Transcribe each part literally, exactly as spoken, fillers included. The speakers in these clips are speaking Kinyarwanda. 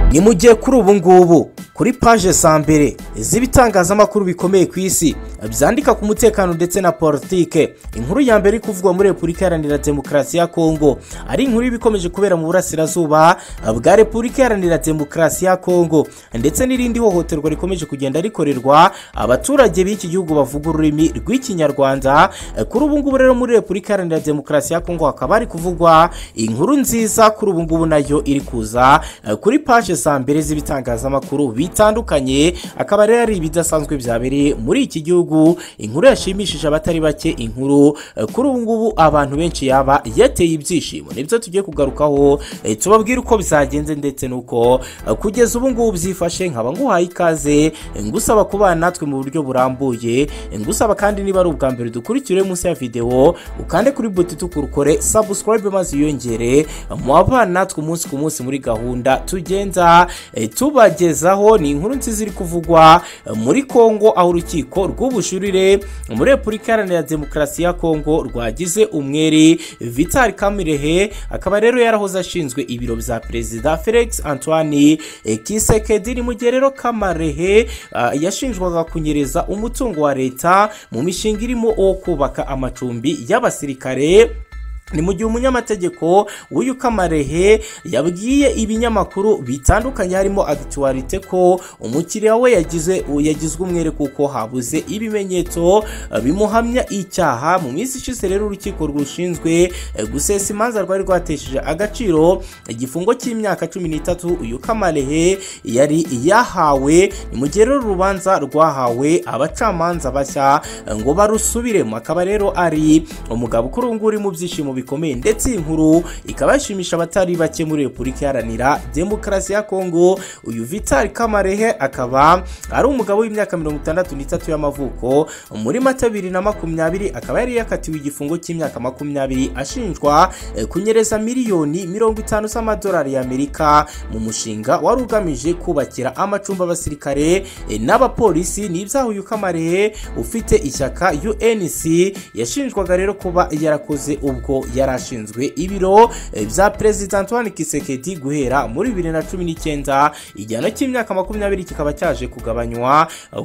ni mu gihe kuri ubu ngubu kuri page za mbere z'ibitangazamakuru bikomeye ku isi byandika ku mutekano ndetse na politike, inkuru ya mbere kuvugwa muri Repubulika Iharanira Demokarasi ya Congo ari inkuru ibikomeje kubera mu burasirazuba bwa Repubulika Iharanira Demokarasi ya Congo, ndetse n'irindi hohoterwa rikomeje kugenda rikorerwa abaturage b'iki gihugu bavuga ururimi rw'ikinyarwanda. Kuri ubu ngubu rero muri Repubulika Iharanira Demokarasi ya Congo hakaba ari kuvugwa inkuru nziza kuri ubu ngubu nayo iri kuza kuri page za mbere z'ibitangazamakuru bitandukanye, akaba rero ari ibidasanzwe byabereye muri iki gihugu, inkuru yashimishije abatari bake, inkuru kuri ubu ngubu abantu benshi yaba yateye ibyishimo. Nibyo tugiye kugarukaho tubabwira uko bizagenze ndetse nuko kugeza ubu ngubu byifashe. Nkaba nguhaye ikaze ngusaba kubana natwe mu buryo burambuye, ngusaba kandi niba ari ubwa mbere dukurikire munsi ya video ukande kuri buti tukurukore subscribe maze yongere mu abana natwe umunsi ku munsi muri gahunda tugenza tubagezaho. Ni inkuru nziza iri kuvugwa muri Congo aho urukiko rw'ubujurire muri Repubulika Iharanira Demokarasi ya Congo rwagize umwere Vital Kamerhe, akaba rero yarahoze ashinzwe ibiro bya Perezida Felix Antoine Tshisekedi. Mu gihe rero Kamerhe uh, yashinjwaga kunyereza umutungo wa leta mu mishinga irimo wo kubaka amacumbi y'abasirikare. Ni mu gihe umunyamategeko w'uyu Kamerhe yabwiye ibinyamakuru bitandukanye harimo Actualité ko umukiriya we yagize yagizwe umwere kuko habuze ibimenyetso bimuhamya icyaha. Mu minsi ishize rero urukiko rushinzwe gusesa imanza rwari rwatesheje agaciro igifungo cy'imyaka cumi n'itatu uyu Kamerhe yari yahawe. Ni mu gihe rero urubanza rwahawe abacamanza bashya ngo barusubiremo, akaba rero ari umugabo kuri ubu ngubu uri mu byishimo bikomeye, ndetse inkuru ikaba yashimisha abatari bake muri Repubulika Iharanira Demokarasi ya Congo. Uyu Vital Kamerhe akaba ari umugabo w'imyaka mirongo itandatu n'itatu y'amavuko. Muri Mata bibiri na makumyabiri akaba yari yakatiwe igifungo cy'imyaka makumyabiri ashinjwa kunyereza miliyoni mirongo itanu z'amadolari y'Amerika mu mushinga wari ugamije kubakira amacumbi abasirikare n'abapolisi. Ni ibyaha uyu Kamerhe ufite ishyaka U N C yashinjwaga rero kuba yarakoze ubwo yarashinzwe ibiro bya Perezida Antoine Tshisekedi guhera muri bibiri na cumi n'icyenda. Igihano cy'imyaka makumyabiri kikaba cyaje kugabanywa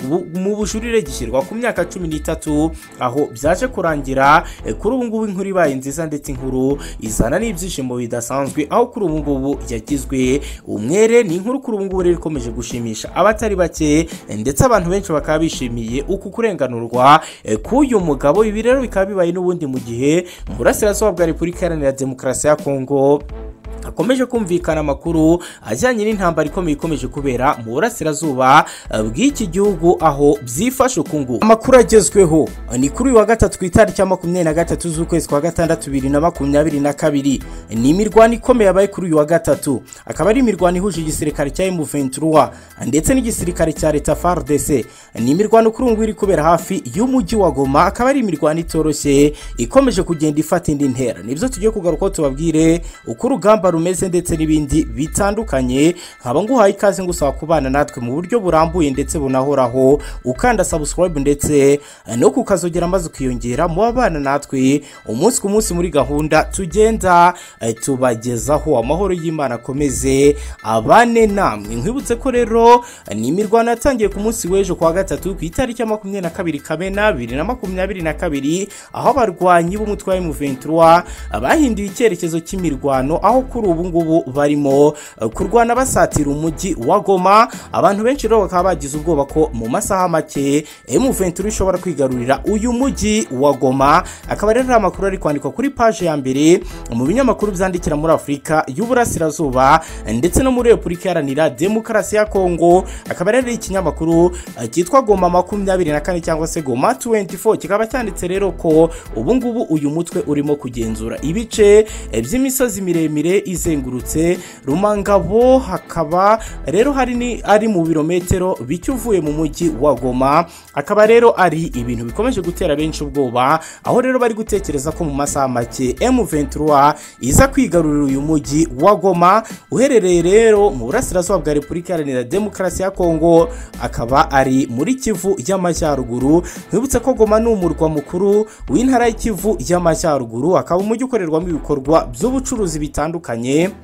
mu bujurire gishyirwa ku myaka cumi n'itatu, aho byaje kurangira kuri ubu ngubu inkuru ibaye nziza, ndetse inkuru izana n'ibyishimo bidasanzwe aho kuri ubu ngubu yagizwe umwere. Ni inkuru kuri ubu ngubu rero ikomeje gushimisha abatari bake, ndetse abantu benshi bakaba bishimiye uku kurenganurwa k'uyu mugabo. Ibi rero bikaba bibaye n'ubundi mu gihe mu burasirazuba bwa Repubulika Iharanira Demokarasi ya Congo akomeje kumvikana amakuru ajyanye n'intambara ikomeye ikomeje kubera mu burasirazuba bw'iki gihugu aho byifashe ukungu. Amakuru agezweho ni kuri uyu wa gatatu ku itariki ya makumyabiri na gatatu z'ukwezi kwa gatandatu bibiri na makumyabiri na kabiri. Ni imirwano ikomeye yabaye kuri uyu wa gatatu, akaba ari imirwano ihuje igisirikare cya M vingt-trois ndetse n'igisirikare cya leta F A R D C. Ni imirwano kuri ubu iri kubera hafi y'umujyi wa Goma, akaba ari imirwano itoroshye ikomeje kugenda ifata indi ntera. Nibyo tugiye kugaruka tubabwire uko urugamba rumeze ndetse n'ibindi bitandukanye. Nkaba nguhaye ikaze ngusaba kubana natwe mu buryo burambuye ndetse bunahoraho, ukanda subscribe ndetse no kukazogera maze ukiyongera mu abana natwe umunsi ku munsi muri gahunda tugenda tubagezaho. Amahoro y'Imana akomeze abane namwe. Nkwibutse ko rero ni imirwano yatangiye ku munsi w'ejo kwa gatatu ku itariki ya makumyabiri na kabiri Kamena bibiri na makumyabiri na kabiri, aho abarwanyi b'umutwe wa M vingt-trois bahinduye icyerekezo cy'imirwano, aho kuri ubu ngubu barimo kurwana basatira umujyi wa Goma. Abantu benshi rero bakaba bagize ubwoba ko mu masaha make M vingt-trois ishobora kwigarurira uyu mujyi wa Goma. Akaba rero amakuru ari kwandikwa kuri page ya mbere mu binyamakuru byandikira muri Afurika y'Uburasirazuba ndetse no muri Repubulika Iharanira Demokarasi ya Congo. Akaba rero ikinyamakuru cyitwa Goma makumyabiri na kane cyangwa se Goma twenty-four kikaba cyanditse rero ko ubu ngubu uyu mutwe urimo kugenzura ibice by'imisozi miremire izengurutse Rumangabo. Hakaba rero hari ni ari mu birometero bicyuvuye mu mujyi wa Goma. Akaba rero ari ibintu bikomeje gutera benshi ubwoba, aho rero bari gutekereza ko mu masaha make M vingt-trois iza kwigarurira uyu mujyi wa Goma uherereye rero mu burasirazuba bwa Repubulika Iharanira Demokarasi ya Congo, akaba ari muri Kivu y'Amajyaruguru. Nkibutse ko Goma ni umurwa mukuru w'intara y'Kivu y'Amajyaruguru, akaba umujyi ukorerwamo ibikorwa by'ubucuruzi bitandukanye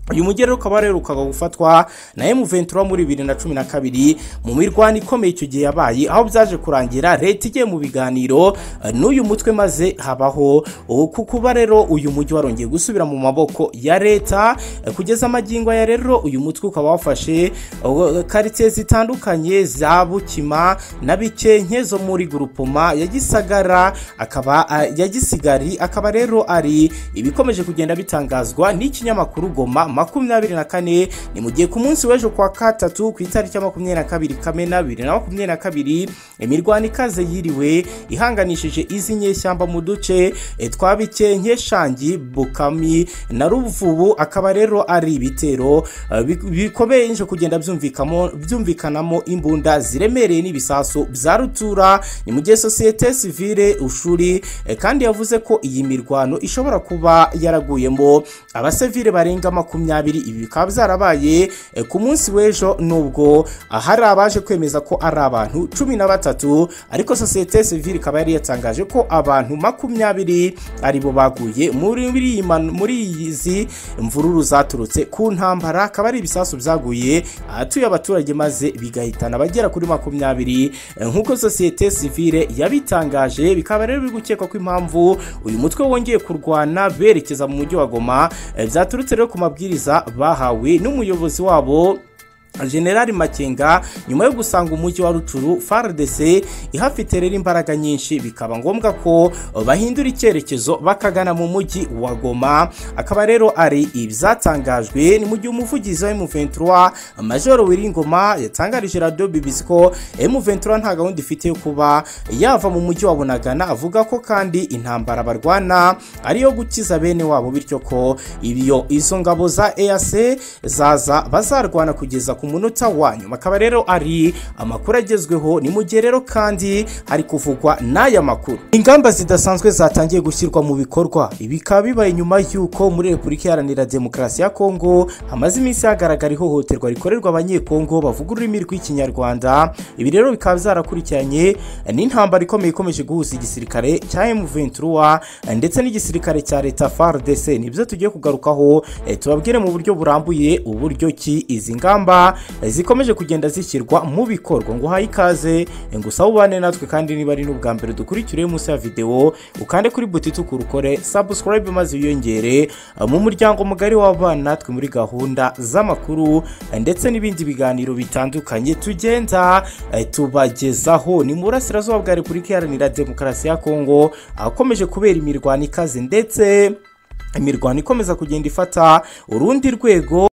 uyu mujyi rero ukaba warerukaga gufatwa na emu ventura muri bibiri na cumi na kabiri mu mirwano ikomeye icyo gihe yabaye, aho byaje kurangira leta igiye mu biganiro n'uyu mutwe maze habaho kukuba rero uyu mujyi warongeye gusubira mu maboko ya leta. Kugeza amagingo ya rero uyu mutwe ukaba wafashe quartier zitandukanye za Bukima na Bikenke zo muri groupement ya Gisagara akaba ya Gisigari, akaba rero ari ibikomeje kugenda bitangazwa n'ikinyamakuru Goma makumyabiri na kane. Ni mu gihe ku munsi w'ejo kwa gatatu ku itariki ya makumyabiri na kabiri Kamena bibiri na makumyabiri na kabiri imirwano ikaze yiriwe ihanganishije izi nyeshyamba mu duce twa Bikenke, Shangi, Bukami na Ruvubu, akaba rero ari ibitero bikomeye nje kugenda byumvikamo byumvikanamo imbunda ziremereye n'ibisaso bya rutura. Ni mu gihe societe civile ushuri kandi yavuze ko iyi mirwano ishobora kuba yaraguyemo abasivile barenga makumyabiri. Ibi bikaba byarabaye ku munsi w'ejo, nubwo hari abaje kwemeza ko ari abantu cumi na batatu, ariko societe civile ikaba yari yatangaje ko abantu makumyabiri aribo baguye muri muri izi mvururu zaturutse ku ntambara, akaba ari ibisasu byaguye atuye abaturage maze bigahitana bagera kuri makumyabiri nk'uko societe civile yabitangaje. Bikaba rero biri gukekwa ko impamvu uyu mutwe wongeye kurwana berekeza mu mujyi wa Goma byaturutse rero ku mabwiriza bahawe n'umuyobozi wabo General Makenga nyuma yo gusanga umujyi wa Rucuru F A R D C ihafite rero imbaraga nyinshi, bikaba ngombwa ko bahindura icyerekezo bakagana mu mujyi wa Goma. Akaba rero ari ibyatangajwe ni mu gihe umuvugizi wa emu ventura Major Wiringoma yatangarije radio B B C ko emu ventura nta gahunda ifite yo kuba yava mu mujyi wa Bunagana, avuga ko kandi intambara barwana ari yo gukiza bene wabo, bityo ko ibiyo izo ngabo za E A C zaza bazarwana kugeza ku munota wanyu. Akaba rero ari amakuru agezweho. Ni mu gihe rero kandi hari kuvugwa n'aya makuru ingamba zidasanzwe zatangiye gushyirwa mu bikorwa. Ibikaba bibaye nyuma y'uko muri Repubulika Iharanira Demokarasi ya Congo hamaze iminsi hagaragara ihohoterwa rikorerwa abanyekongo bavuga ururimi rw'ikinyarwanda. Ibi rero bikaba byarakurikiranye n'intambara ikomeye ikomeje guhuza igisirikare cya emu ventura ndetse n'igisirikare cya leta F A R D C. Nibyo tugiye kugarukaho tubabwire mu buryo burambuye uburyo ki izi ngamba zikomeje kugenda zishyirwa mu bikorwa. Ngo haye ikaze, ngusaba ubane natwe, kandi niba ari n'ubwa mbere dukurikire munsi ya video ukande kuri buti tukurukore subscribe maze wiyongere mu muryango mugari w'abana natwe muri gahunda z'amakuru ndetse n'ibindi biganiro bitandukanye tugenda tubagezaho. Ni mu burasirazuba bwa Repubulika Iharanira Demokarasi ya Congo akomeje kubera imirwano ikaze ndetse imirwano ikomeza kugenda ifata urundi rwego.